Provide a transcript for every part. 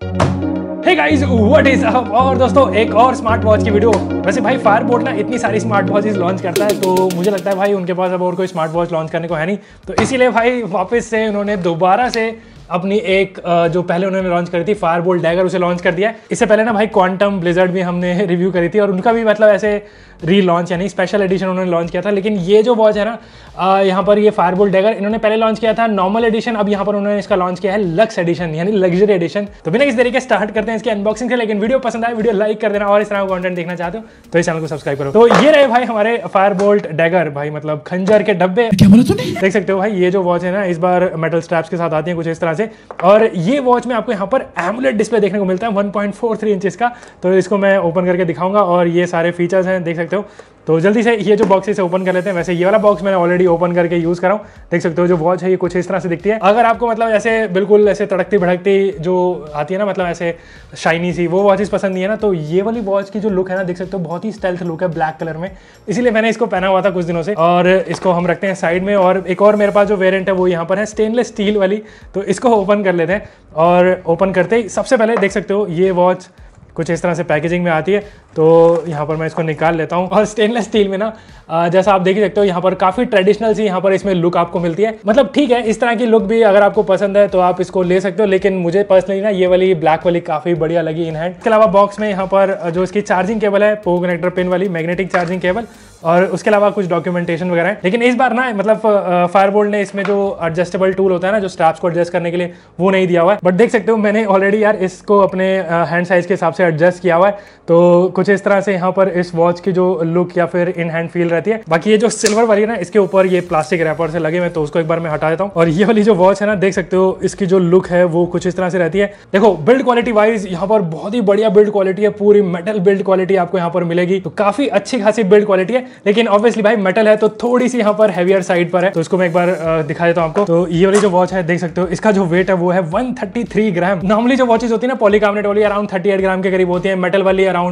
Hey guys what is up. और दोस्तों एक और स्मार्ट वॉच की वीडियो। वैसे भाई फायरबोल्ट ना इतनी सारी स्मार्ट वॉचेस लॉन्च करता है, तो मुझे लगता है भाई उनके पास अब और कोई स्मार्ट वॉच लॉन्च करने को है नहीं, तो इसीलिए भाई वापस से उन्होंने दोबारा से अपनी एक जो पहले उन्होंने लॉन्च करी थी फायरबोल्ट डैगर, उसे लॉन्च कर दिया है। इससे पहले ना भाई क्वांटम ब्लिजर्ड भी हमने रिव्यू करी थी और उनका भी मतलब ऐसे रीलॉन्च यानी स्पेशल एडिशन उन्होंने लॉन्च किया था। लेकिन ये जो वॉच है ना यहाँ पर ये फायरबोल्ट डैगर इन्होंने पहले लॉन्च किया था नॉर्मल एडिशन, अब यहाँ पर उन्होंने इसका लॉन्च किया है लक्स एडिशन यानी लग्जरी एडिशन। तो बिना किसी तरीके स्टार्ट करते हैं इसकी अनबॉक्सिंग से। लेकिन वीडियो पसंद आए वीडियो लाइक कर देना और इस तरह का कंटेंट देखना चाहते हो तो इस चैनल को सब्सक्राइब करो। तो ये रहे भाई हमारे फायरबोल्ट डैगर, भाई मतलब खंजर के डब्बे। क्या बोला तूने? देख सकते हो भाई ये जो वॉच है ना इस बार मेटल स्ट्रैप्स के साथ आती है कुछ इस तरह से। और ये वॉच में आपको यहाँ पर एमुलेट डिस्प्ले देखने को मिलता है 1.43 इंचेस का। तो इसको मैं ओपन करके दिखाऊंगा और ये सारे फीचर्स हैं देख सकते हो। तो जल्दी से ये जो बॉक्स से ओपन कर लेते हैं। वैसे ये वाला बॉक्स मैंने ऑलरेडी ओपन करके यूज़ करा हूँ। देख सकते हो जो वॉच है ये कुछ इस तरह से दिखती है। अगर आपको मतलब ऐसे बिल्कुल ऐसे तड़कती भड़कती जो आती है ना, मतलब ऐसे शाइनी सी वो वॉचेस पसंद नहीं है ना, तो ये वाली वॉच की जो लुक है ना देख सकते हो बहुत ही स्टाइल्थ लुक है ब्लैक कलर में, इसीलिए मैंने इसको पहना हुआ था कुछ दिनों से। और इसको हम रखते हैं साइड में। और एक और मेरे पास जो वेरिएंट है वो यहाँ पर है स्टेनलेस स्टील वाली, तो इसको ओपन कर लेते हैं। और ओपन करते ही सबसे पहले देख सकते हो ये वॉच कुछ इस तरह से पैकेजिंग में आती है। तो यहाँ पर मैं इसको निकाल लेता हूँ। और स्टेनलेस स्टील में ना जैसा आप देख ही सकते हो यहाँ पर काफ़ी ट्रेडिशनल सी यहाँ पर इसमें लुक आपको मिलती है। मतलब ठीक है इस तरह की लुक भी अगर आपको पसंद है तो आप इसको ले सकते हो, लेकिन मुझे पर्सनली ना ये वाली ब्लैक वाली काफ़ी बढ़िया लगी इन हैंड। इसके अलावा बॉक्स में यहाँ पर जो इसकी चार्जिंग केबल है पो कनेक्टर पिन वाली मैग्नेटिक चार्जिंग केबल, और उसके अलावा कुछ डॉक्यूमेंटेशन वगैरह है। लेकिन इस बार ना मतलब फायरबोल्ट ने इसमें जो एडजस्टेबल टूल होता है ना जो स्ट्रैप्स को एडजस्ट करने के लिए वो नहीं दिया हुआ है। बट देख सकते हो मैंने ऑलरेडी यार इसको अपने हैंड साइज के हिसाब से एडजस्ट किया हुआ है। तो कुछ इस तरह से यहाँ पर इस वॉच की जो लुक या फिर इन हैंड फील रहती है। बाकी ये जो सिल्वर वाली है ना इसके ऊपर ये प्लास्टिक रैपर से लगे हुए, तो उसको एक बार मैं हटा देता हूँ। और ये वाली जो वॉच है ना देख सकते हो इसकी जो लुक है वो कुछ इस तरह से रहती है। देखो बिल्ड क्वालिटी वाइज यहाँ पर बहुत ही बढ़िया बिल्ड क्वालिटी है, पूरी मेटल बिल्ड क्वालिटी आपको यहाँ पर मिलेगी। तो काफी अच्छी खासी बिल्ड क्वालिटी है, लेकिन ऑब्वियसली भाई मेटल है तो थोड़ी सी यहाँ पर हैवियर साइड पर है। तो इसको मैं एक बार दिखा देता हूँ आपको। तो ये वाली जो वॉच है देख सकते हो इसका जो वेट है वो है 133 ग्राम। नॉर्मली जो वॉचेस होती है ना पॉलीकार्बोनेट वाली अराउंड 38 ग्राम के करीब होती है, मेटल वाली अराउंड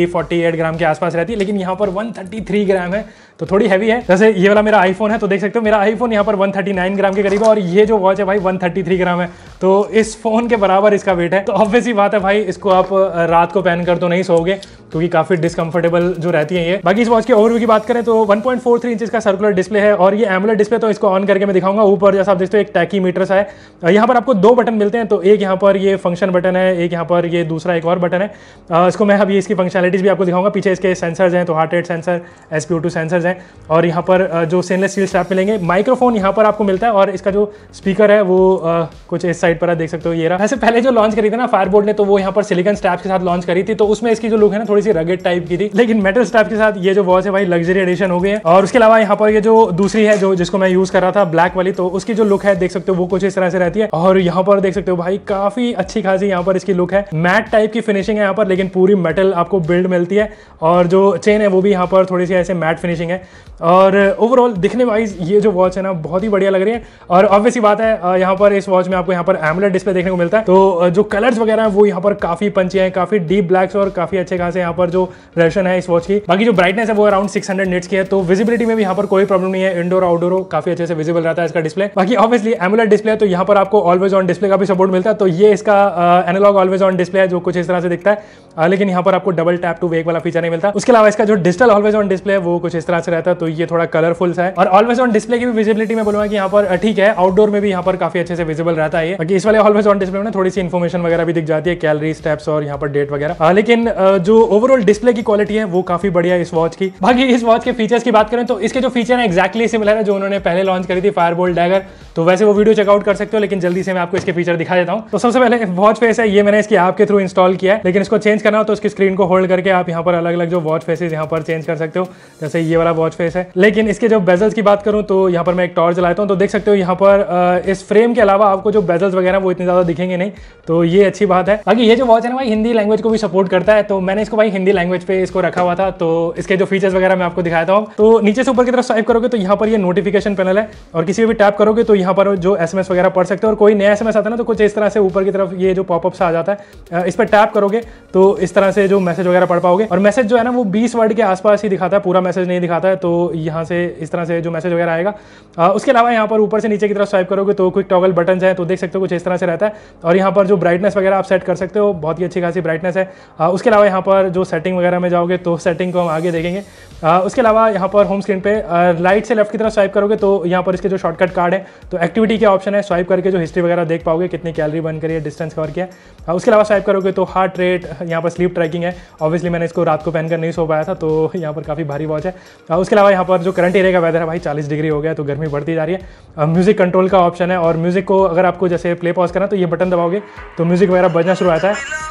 48 ग्राम के आसपास रहती है, लेकिन यहाँ पर 133 ग्राम है तो थोड़ी हैवी है। जैसे ये वाला मेरा आईफोन है तो देख सकते हो मेरा आईफोन यहाँ पर 139 ग्राम के करीब है और ये जो वॉच है भाई 133 ग्राम है, तो इस फोन के बराबर इसका वेट है। तो ऑब्वियस ही बात है भाई इसको आप रात को पहनकर तो नहीं सोओगे क्योंकि काफी डिस्कंफर्टेबल जो रहती है ये। बाकी इस वॉच के ओवरव्यू की बात करें तो 1.43 इंचेस का सर्कुलर डिस्प्ले है और ये एमुलेट डिस्प्ले, तो इसको ऑन करके मैं दिखाऊंगा। ऊपर जैसा आप देखते हो एक टैकीमीटर सा है। यहाँ पर आपको दो बटन मिलते हैं, तो एक यहाँ पर ये फंक्शन बटन है, एक यहाँ पर ये दूसरा एक और बटन है। इसको मैं अभी इसकी फंक्शनलिटीज भी आपको दिखाऊंगा। पीछे इसके सेंसर्स हैं, तो heart rate sensor, SpO2 sensors हैं और यहाँ पर जो स्टेनलेस स्टील स्ट्रैप मिलेंगे। माइक्रोफोन यहाँ पर आपको मिलता है और इसका जो स्पीकर है वो कुछ इस साइड पर है, देख सकते हो ये रहा। वैसे पहले जो लॉन्च करी थी ना फायरबोल्ट ने तो वो यहाँ पर सिलिकॉन स्ट्रैप्स के साथ लॉन्च करी थी, तो उसमें इसकी जो लुक है ना थोड़ी सी रगेड टाइप की थी, लेकिन मेटल स्ट्रैप के साथ ये जो वॉच है भाई लग्जरी एडिशन हो गई है। और उसके अलावा यहाँ पर ये जो दूसरी है जो जिसको मैं यूज कर रहा था ब्लैक वाली, तो उसकी जो लुक है देख सकते हो वो कुछ इस तरह से रहती है। और यहाँ पर देख सकते हो भाई काफी अच्छी खासी यहाँ पर इसकी लुक है, मैट टाइप की फिनिशिंग है यहाँ पर, लेकिन पूरी मेटल आपको बिल्ड मिलती है। और जो चेन है वो भी यहाँ पर थोड़ी सी ऐसे मैट फिनिशिंग है। और ओवरऑल दिखने वाइज ये जो वॉच है ना बहुत ही बढ़िया लग रही है। और ऑब्वियस ही बात है यहाँ पर इस वॉच में आपको यहाँ पर एमुलेट डिस्प्ले देखने को मिलता है, तो जो कलर्स वगैरह हैं वो यहाँ पर काफी पंची हैं, काफी डीप ब्लैक्स और काफी अच्छे खासे यहाँ पर जो रेजोल्यूशन है इस वॉच की। बाकी जो ब्राइटनेस है वो अराउंड 600 निट्स की है, तो विजिबिलिटी में भी यहाँ पर कोई प्रॉब्लम नहीं है, इंडोर आउटडोर काफी अच्छे से विजिबल रहता है इसका डिस्प्ले। बाकी ऑब्वियसली एमुलेट डिस्प्ले है तो यहाँ पर आपको ऑलवेज ऑन डिस्प्ले का भी सपोर्ट मिलता है, तो ये इसका एनालॉग ऑलवेज ऑन डिस्प्ले है जो कुछ इस तरह से दिखता है, लेकिन यहाँ पर आपको डबल टैप टू वेक वाला फीचर नहीं मिलता। उसके अलावा इसका जो डिजिटल ऑलवेज ऑन डिस्प्ले है वो कुछ इस तरह से रहता है, तो ये थोड़ा कलरफुल सा है। और ऑलवेज ऑन डिस्प्ले की भी विजिबिलिटी में बोलूंगा कि यहाँ पर ठीक है, आउटडोर में भी यहाँ पर काफी अच्छे से विजिबल रहता है। बाकी इस वाले ऑलवेज ऑन डिस्प्ले में थोड़ी सी इन्फॉर्मेशन वगैरह भी दिख जाती है, कैलोरी, स्टेप्स और यहाँ पर डेट वगैरह, लेकिन जो ओवरऑल डिस्प्ले की क्वालिटी है वो काफी बढ़िया है इस वॉच की। बाकी इस वॉच के फीचर्स की बात करें तो इसके जो फीचर है एक्जैक्टली सिमिलर है जो उन्होंने पहले लॉन्च करी थी फायरबोल्ट डैगर, तो वैसे वो वीडियो चेकआउट कर सकते हो, लेकिन जल्दी से मैं आपको इसके फीचर दिखा देता हूँ। तो सबसे पहले वॉच फेस है, ये मैंने इसकी ऐप के थ्रू इंस्टॉल किया है, लेकिन इसको चेंज करना हो तो इसकी स्क्रीन को होल्ड करके आप यहाँ पर अलग अलग जो वॉच फेसेस यहाँ पर चेंज कर सकते हो, जैसे ये वाला वॉच फेस है। लेकिन इसके जो बेजल्स की बात करूँ तो यहाँ पर मैं एक टॉर्च जलाता हूँ, तो देख सकते हो यहाँ पर इस फ्रेम के अलावा आपको जो बेजल्स वगैरह वो इतने ज्यादा दिखेंगे नहीं, तो ये अच्छी बात है। बाकी ये जो वॉच है ना भाई हिंदी लैंग्वेज को भी सपोर्ट करता है, तो मैंने इसको भाई हिंदी लैंग्वेज पे इसको रखा हुआ था। तो इसके जो फीचर्स वगैरह मैं आपको दिखाता हूँ, तो नीचे से ऊपर की तरफ स्वाइप करोगे तो यहाँ पर ये नोटिफिकेशन पैनल है और किसी भी टैप करोगे तो यहाँ पर जो SMS वगैरह पढ़ सकते हो, और कोई नया SMS आता है ना तो कुछ इस तरह से ऊपर की तरफ ये जो पॉपअप सा आ जाता है, इस पर टैप करोगे तो इस तरह से जो मैसेज वगैरह पढ़ पाओगे। और मैसेज जो है ना वो 20 वर्ड के आसपास ही दिखाता है, पूरा मैसेज नहीं दिखाता है, तो यहाँ से इस तरह से जो मैसेज वगैरह आएगा। उसके अलावा यहाँ पर ऊपर से नीचे की तरफ स्वाइप करोगे तो क्विक टॉगल बटन है, तो देख सकते हो, कुछ इस तरह से रहता है। और यहाँ पर जो ब्राइटनेस वगैरह आप सेट कर सकते हो, बहुत ही अच्छी खासी ब्राइटनेस है। उसके अलावा यहाँ पर जो सेटिंग वगैरह में जाओगे तो सेटिंग को हम आगे देखेंगे। उसके अलावा यहाँ पर होम स्क्रीन पे राइट से लेफ्ट की तरफ स्वाइप करोगे तो यहाँ पर इसके जो शॉर्टकट कार्ड है तो एक्टिविटी के ऑप्शन है, स्वाइप करके जो हिस्ट्री वगैरह देख पाओगे, कितनी कैलोरी बर्न करी है, डिस्टेंस कवर किया है। उसके अलावा स्वाइप करोगे तो हार्ट रेट, यहाँ पर स्लीप ट्रैकिंग है। ऑब्वियसली मैंने इसको रात को पहनकर नहीं सो पाया था तो यहाँ पर काफ़ी भारी वॉच है। उसके अलावा यहाँ पर जो करंट एरिया का वेदर है भाई 40 डिग्री हो गया, तो गर्मी बढ़ती जा रही है। म्यूजिक कंट्रोल का ऑप्शन है और म्यूजिक को अगर आपको जैसे प्ले पॉज करना तो ये बटन दबाओगे तो म्यूजिक वगैरह बजना शुरू आता है।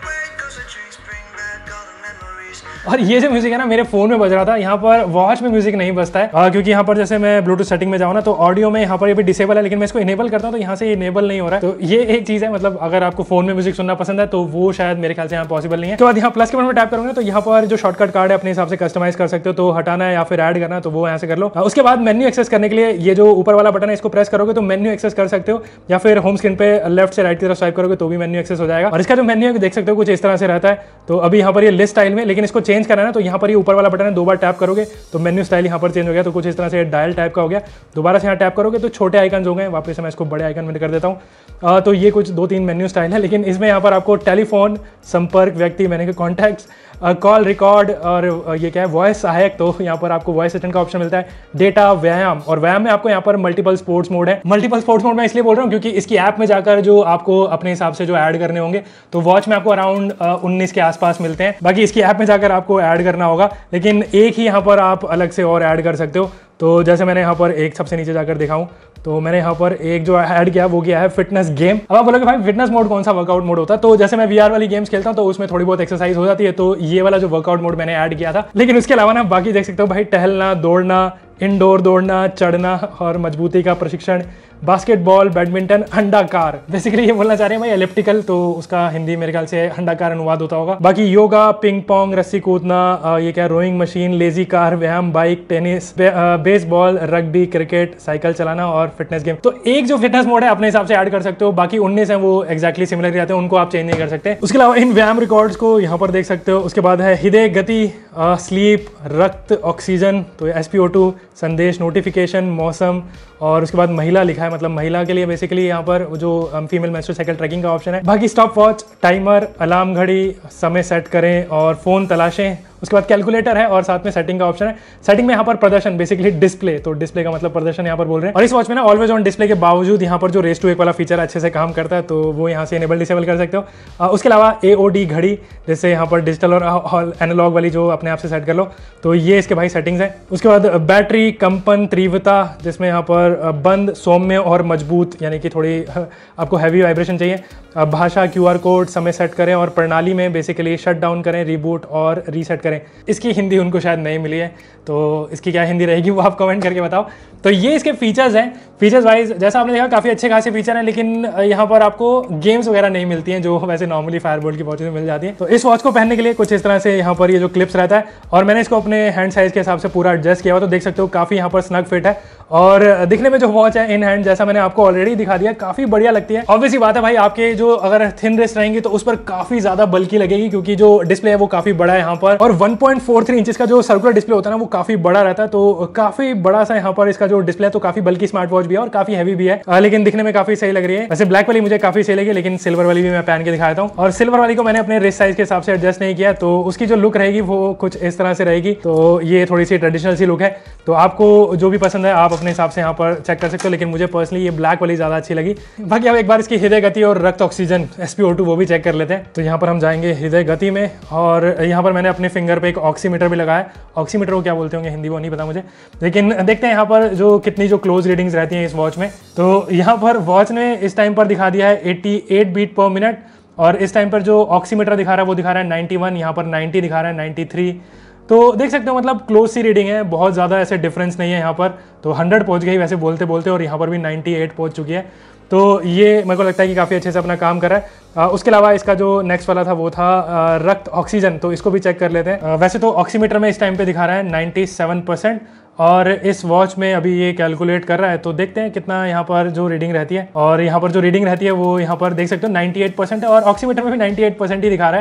और ये जो म्यूजिक है ना मेरे फोन में बज रहा था, यहाँ पर वॉच में म्यूजिक नहीं बजता है क्योंकि यहाँ पर जैसे मैं ब्लूटूथ सेटिंग में जाऊँ ना तो ऑडियो में यहाँ पर ये भी डिसेबल है, लेकिन मैं इसको इनेबल करता हूँ तो यहाँ से इनेबल नहीं हो रहा है। तो ये एक चीज़ है, मतलब अगर आपको फोन में म्यूजिक सुनना पसंद है तो वो शायद मेरे ख्याल से यहाँ पॉसिबल नहीं है। तो बाद यहाँ प्लस के बटन में टैप करूँगा तो यहाँ पर जो शॉर्टकट कार्ड है अपने हिसाब से कस्टमाइज कर सकते हो, तो हटाना है या फिर ऐड करना है तो वो यहाँ से कर लो। उसके बाद मेन्यू एक्सेस करने के लिए ये जो ऊपर वाला बटन है इसको प्रेस करोगे तो मेन्यू एक्सेस कर सकते हो, या फिर होम स्क्रीन पे लेफ्ट से राइट की तरफ स्वाइप करोगे तो भी मेन्यू एक्सेस हो जाएगा। और इसका जो मेन्यू है देख सकते हो कुछ इस तरह से रहता है। तो अभी यहाँ पर ये लिस्ट स्टाइल में, लेकिन इसको चेंज करना है ना तो यहाँ पर ऊपर वाला बटन है, 2 बार टैप करोगे तो मेन्यू स्टाइल यहाँ पर चेंज हो गया। तो कुछ इस तरह से डायल टाइप का हो गया। दोबारा से यहाँ टैप करोगे तो छोटे आइकन हो गए, वापस से मैं इसको बड़े आइकन में कर देता हूँ। तो ये कुछ 2-3 मेन्यू स्टाइल है, लेकिन इसमें यहाँ पर आपको टेलीफोन, संपर्क, व्यक्ति, मैंने के कॉन्टैक्ट्स, कॉल रिकॉर्ड और ये क्या है वॉइस सहायक, तो यहाँ पर आपको वॉइस असिस्टेंट का ऑप्शन मिलता है। डेटा, व्यायाम, और व्यायाम में आपको यहाँ पर मल्टीपल स्पोर्ट्स मोड है। मल्टीपल स्पोर्ट्स मोड मैं इसलिए बोल रहा हूँ क्योंकि इसकी ऐप में जाकर जो आपको अपने हिसाब से जो ऐड करने होंगे तो वॉच में आपको अराउंड 19 के आसपास मिलते हैं, बाकी इसकी ऐप में जाकर आपको ऐड करना होगा, लेकिन एक ही यहाँ पर आप अलग से और ऐड कर सकते हो। तो जैसे मैंने यहाँ पर एक सबसे नीचे जाकर दिखाऊं तो मैंने यहाँ पर एक जो ऐड किया वो किया है फिटनेस गेम। अब आप बोलोगे भाई फिटनेस मोड कौन सा वर्कआउट मोड होता है, तो जैसे मैं VR वाली गेम्स खेलता हूँ तो उसमें थोड़ी बहुत एक्सरसाइज हो जाती है, तो ये वाला जो वर्कआउट मोड मैंने ऐड किया था। लेकिन उसके अलावा ना बाकी देख सकते हो भाई, टहलना, दौड़ना, इंडोर दौड़ना, चढ़ना और मजबूती का प्रशिक्षण, बास्केटबॉल, बैडमिंटन, अंडाकार, बेसिकली ये बोलना चाह रहे हैं भाई एलिप्टिकल, तो उसका हिंदी मेरे ख्याल से अंडाकार अनुवाद होता होगा। बाकी योगा, पिंग पोंग, रस्सी कूदना, ये क्या रोइंग मशीन, लेजी कार, व्यायाम, bike, tennis, baseball, rugby, cricket, cycle चलाना और फिटनेस गेम। तो एक जो फिटनेस मोड है अपने हिसाब से ऐड कर सकते हो, बाकी 19 है वो एक्जैक्टली सिमिलर रहते हैं, उनको आप चेंज नहीं कर सकते। उसके अलावा इन व्यायाम रिकॉर्ड्स को यहाँ पर देख सकते हो। उसके बाद है हृदय गति, स्लीप, रक्त, ऑक्सीजन, तो SpO2, संदेश, नोटिफिकेशन, मौसम, और उसके बाद महिला लिखा है, मतलब महिला के लिए बेसिकली यहाँ पर जो फीमेल मेंस्ट्रुअल साइकिल ट्रैकिंग का ऑप्शन है। बाकी स्टॉप वॉच, टाइमर, अलार्म घड़ी, समय सेट करें और फोन तलाशें। उसके बाद कैलकुलेटर है और साथ में सेटिंग का ऑप्शन है। सेटिंग में यहाँ पर प्रदर्शन, बेसिकली डिस्प्ले, तो डिस्प्ले का मतलब प्रदर्शन यहाँ पर बोल रहे हैं। और इस वॉच में ना ऑलवेज ऑन डिस्प्ले के बावजूद यहाँ पर जो रेस टू 1 वाला फीचर अच्छे से काम करता है, तो वो यहाँ से इनेबल डिसेबल कर सकते हो। उसके अलावा AOD घड़ी, जैसे यहाँ पर डिजिटल और एनालॉग वाली जो अपने आप से सेट कर लो, तो ये इसके भाई सेटिंग्स है। उसके बाद बैटरी, कंपन, तीव्रता, जिसमें यहाँ पर बंद, सौम्य और मजबूत, यानी कि थोड़ी आपको हैवी वाइब्रेशन चाहिए। भाषा, QR कोड, समय सेट करें और प्रणाली में बेसिकली शट डाउन करें, रिबूट और रीसेट करें। इसकी हिंदी उनको शायद नहीं मिली है, तो इसकी क्या हिंदी रहेगी वो आप कमेंट करके बताओ। तो ये इसके फीचर्स हैं। फीचर्स वाइज जैसा आपने देखा काफ़ी अच्छे खासे फीचर हैं, लेकिन यहाँ पर आपको गेम्स वगैरह नहीं मिलती हैं जो वैसे नॉर्मली फायरबोल्ट की वॉचेस में मिल जाती हैं। तो इस वॉच को पहनने के लिए कुछ इस तरह से यहाँ पर ये जो क्लिप्स रहता है, और मैंने इसको अपने हैंड साइज के हिसाब से पूरा एडजस्ट किया हुआ, तो देख सकते हो काफ़ी यहाँ पर स्नग फिट है। और दिखने में जो वॉच है इन हैंड, जैसा मैंने आपको ऑलरेडी दिखा दिया, काफ़ी बढ़िया लगती है। ऑब्वियसली बात है भाई, आपके जो अगर थिन रिस्ट रहेंगी तो उस पर काफ़ी ज़्यादा बल्कि लगेगी, क्योंकि जो डिस्प्ले है वो काफ़ी बड़ा है यहाँ पर, और 1.43 इंचेस का जो सर्कुलर डिस्प्ले होता है ना वो काफ़ी बड़ा रहता है। तो काफ़ी बड़ा सा यहाँ पर इसका जो डिस्प्ले है, तो काफ़ी बल्कि स्मार्ट वॉच भी है और काफ़ी हैवी भी है, लेकिन दिखने में काफ़ी सही लग रही है। वैसे ब्लैक वाली मुझे काफ़ी सही लगी, लेकिन सिल्वर वाली भी मैं पहन के दिखाता हूँ, और सिल्वर वाली को मैंने अपने रिस्ट साइज के हिसाब से एडजस्ट नहीं किया, तो उसकी जो लुक रहेगी वो कुछ इस तरह से रहेगी। तो ये थोड़ी सी ट्रेडिशनल सी लुक है, तो आपको जो भी पसंद है आप अपने हिसाब से यहाँ पर चेक कर सकते हो, लेकिन मुझे पर्सनली ये ब्लैक वाली ज़्यादा अच्छी लगी। बाकी अब एक बार इसकी हृदय गति और रक्त ऑक्सीजन SpO2 वो भी चेक कर लेते हैं। तो यहाँ पर हम जाएंगे हृदय गति में, और यहाँ पर मैंने अपने फिंगर पे एक ऑक्सीमीटर भी लगाया। ऑक्सीमीटर को क्या बोलते होंगे हिंदी वो नहीं पता मुझे, लेकिन देखते हैं यहाँ पर जो कितनी जो क्लोज रीडिंग्स रहती हैं इस वॉच में। तो यहाँ पर वॉच ने इस टाइम पर दिखा दिया है 88 बीट पर मिनट, और इस टाइम पर जो ऑक्सीमीटर दिखा रहा है वो दिखा रहा है 91, यहाँ पर 90 दिखा रहा है, 93। तो देख सकते हो मतलब क्लोज सी रीडिंग है, बहुत ज़्यादा ऐसे डिफरेंस नहीं है यहाँ पर। तो 100 पहुँच गई वैसे बोलते बोलते, और यहाँ पर भी 98 पहुँच चुकी है। तो ये मेरे को लगता है कि काफ़ी अच्छे से अपना काम कर रहा है। उसके अलावा इसका जो नेक्स्ट वाला था वो था रक्त ऑक्सीजन, तो इसको भी चेक कर लेते हैं। वैसे तो ऑक्सीमीटर में इस टाइम पे दिखा रहा है 97%, और इस वॉच में अभी ये कैलकुलेट कर रहा है, तो देखते हैं कितना यहाँ पर जो रीडिंग रहती है। और यहाँ पर जो रीडिंग रहती है वो यहाँ पर देख सकते हो 98% है, और ऑक्सीमीटर में भी 98% ही दिखा रहा है।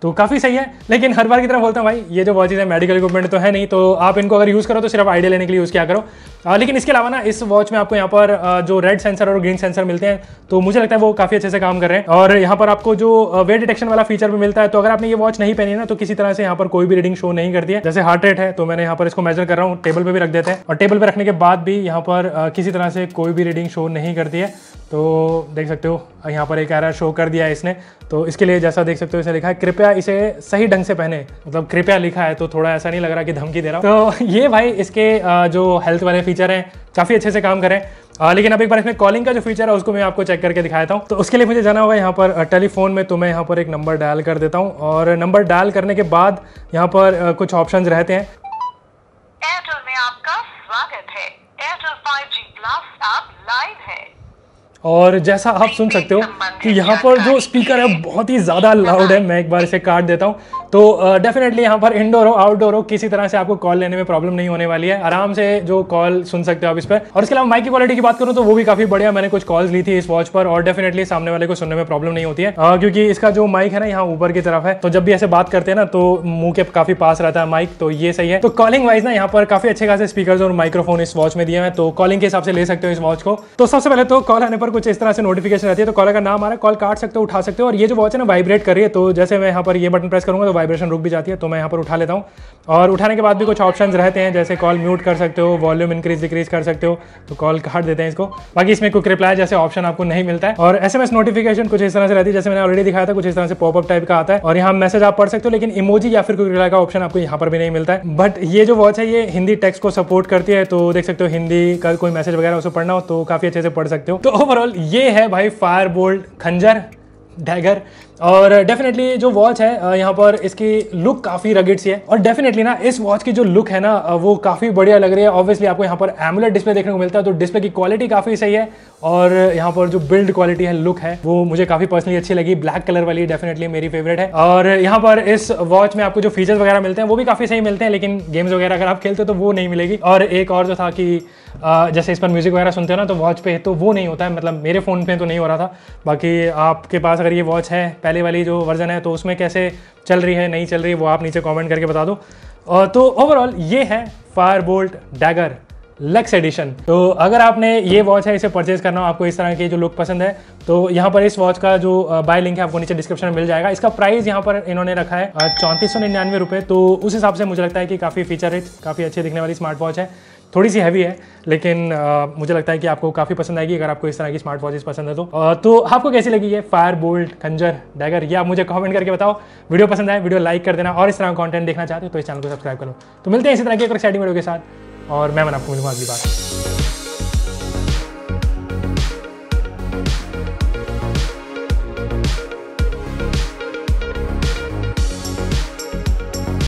तो काफ़ी सही है। लेकिन हर बार की तरह बोलता हूँ भाई, ये जो वॉचेज है मेडिकल इक्विपमेंट तो है नहीं, तो आप इनको अगर यूज़ करो तो सिर्फ आइडिया लेने के लिए यूज़ किया करो। लेकिन इसके अलावा ना इस वॉच में आपको यहाँ पर जो रेड सेंसर और ग्रीन सेंसर मिलते हैं, तो मुझे लगता है वो काफ़ी अच्छे से काम कर रहे हैं। और यहाँ पर आपको जो वेट डिटेक्शन वाला फीचर भी मिलता है, तो अगर आपने ये वॉच नहीं पहनी है ना, तो किसी तरह से यहाँ पर कोई भी रीडिंग शो नहीं करती है। जैसे हार्ट रेट है, तो मैंने यहाँ पर इसको मेजर कर रहा हूँ, टेबल पे भी रख देते हैं, और टेबल पे रखने के बाद भी यहाँ पर किसी तरह से कोई भी रीडिंग शो नहीं करती है। तो देख सकते हो यहाँ पर एक एरर शो कर दिया है इसने। तो इसके लिए जैसा देख सकते हो इसे लिखा है कृपया इसे सही ढंग से पहने, मतलब कृपया लिखा है, तो थोड़ा ऐसा नहीं लग रहा कि धमकी दे रहा हूँ। तो ये भाई इसके जो हेल्थ वाले फीचर हैं काफ़ी अच्छे से काम करें। लेकिन अब एक बार इसमें कॉलिंग का जो फीचर है उसको मैं आपको चेक करके दिखाता हूँ। तो उसके लिए मुझे जाना होगा यहाँ पर टेलीफोन में, तो मैं यहाँ पर एक नंबर डायल कर देता हूँ, और नंबर डायल करने के बाद यहाँ पर कुछ ऑप्शंस रहते हैं। एयरटेल में आपका स्वागत है, एयरटेल 5G प्लस आप लाइव है। और जैसा आप सुन सकते हो कि यहाँ पर जो स्पीकर है बहुत ही ज़्यादा लाउड है। मैं एक बार इसे काट देता हूँ। तो डेफिनेटली यहाँ पर इंडोर हो आउटडोर हो किसी तरह से आपको कॉल लेने में प्रॉब्लम नहीं होने वाली है, आराम से जो कॉल सुन सकते हो आप इस पर। और इसके अलावा माइक की क्वालिटी की बात करूँ तो वो भी काफ़ी बढ़िया, मैंने कुछ कॉल्स ली थी इस वॉच पर, और डेफिनेटली सामने वाले को सुनने में प्रॉब्लम नहीं होती है, क्योंकि इसका जो माइक है ना यहाँ ऊपर की तरफ है, तो जब भी ऐसे बात करते हैं ना तो मुंह के काफ़ी पास रहता है माइक, तो ये सही है। तो कॉलिंग वाइज ना यहाँ पर काफ़ी अच्छे खासे स्पीकर्स और माइक्रोफोन इस वॉच में दिए हैं, तो कॉलिंग के हिसाब से ले सकते हो इस वॉच को। तो सबसे पहले तो कॉल आने पर कुछ इस तरह से नोटिफिकेशन रहती है, तो कॉलर का नाम आ रहा है, कॉल काट सकते हो, उठा सकते हो। और ये जो वॉच है ना वाइब्रेट कर रही है, तो जैसे मैं यहाँ पर ये बटन प्रेस करूँगा तो वाइब्रेशन रुक भी जाती है, तो मैं यहाँ पर उठा लेता हूँ। और उठाने के बाद भी कुछ ऑप्शंस रहते हैं, जैसे कॉल म्यूट कर सकते हो, वॉल्यूम इंक्रीज डिक्रीज कर सकते हो, तो कॉल काट देते हैं इसको। बाकी इसमें क्विक रिप्लाई जैसे ऑप्शन आपको नहीं मिलता है। और SMS नोटिफिकेशन कुछ इस तरह से रहती है, जैसे मैंने ऑलरेडी दिखाया था, कुछ इस तरह से पॉपअप टाइप का आता है, और यहाँ मैसेज आप पढ़ सकते हो, लेकिन इमोजी या फिर क्विक रिप्लाई का ऑप्शन आपको यहाँ पर भी नहीं मिलता है। बट ये जो वॉच है ये हिंदी टेक्स्ट को सपोर्ट करती है, तो देख सकते हो हिंदी का कोई मैसेज वगैरह उसे पढ़ना हो तो काफी अच्छे से पढ़ सकते हो। तो ओवरऑल ये है भाई फायरबोल्ट खंजर डैगर। और डेफिनेटली जो वॉच है यहाँ पर इसकी लुक काफ़ी रगिड सी है, और डेफिनेटली ना इस वॉच की जो लुक है ना वो काफ़ी बढ़िया लग रही है। ऑब्वियसली आपको यहाँ पर एमुलेट डिस्प्ले देखने को मिलता है, तो डिस्प्ले की क्वालिटी काफ़ी सही है, और यहाँ पर जो बिल्ड क्वालिटी है, लुक है, वो मुझे काफ़ी पर्सनली अच्छी लगी। ब्लैक कलर वाली डेफिनेटली मेरी फेवरेट है। और यहाँ पर इस वॉच में आपको जो फीचर्स वगैरह मिलते हैं वो भी काफ़ी सही मिलते हैं, लेकिन गेम्स वगैरह अगर आप खेलते हो तो वो नहीं मिलेगी। और एक और जो था कि जैसे इस पर म्यूजिक वगैरह सुनते हो ना, तो वॉच पे तो वो नहीं होता है, मतलब मेरे फ़ोन पे तो नहीं हो रहा था। बाकी आपके पास अगर ये वॉच है पहले वाली जो वर्जन है, तो उसमें कैसे चल रही है नहीं चल रही है वो आप नीचे कमेंट करके बता दो। तो ओवरऑल ये है फायरबोल्ट डैगर लक्स एडिशन। तो अगर आपने ये वॉच है इसे परचेज करना हो, आपको इस तरह की जो लुक पसंद है, तो यहाँ पर इस वॉच का जो बाय लिंक है आपको नीचे डिस्क्रिप्शन में मिल जाएगा। इसका प्राइस यहाँ पर इन्होंने रखा है 3499 रुपये। तो उस हिसाब से मुझे लगता है कि काफ़ी फीचर रिच, काफ़ी अच्छी दिखने वाली स्मार्ट वॉच है। थोड़ी सी हैवी है, लेकिन मुझे लगता है कि आपको काफ़ी पसंद आएगी अगर आपको इस तरह की स्मार्ट वॉचेस पसंद है तो आपको कैसी लगी ये फायरबोल्ट खंजर डैगर, ये आप मुझे कमेंट करके बताओ। वीडियो पसंद आए वीडियो लाइक कर देना, और इस तरह का कंटेंट देखना चाहते हो तो इस चैनल को सब्सक्राइब करो। तो मिलते हैं इसी तरह की एक एक्साइटिंग वीडियो के साथ, और मैं आपको मिलूंगा अगली बार।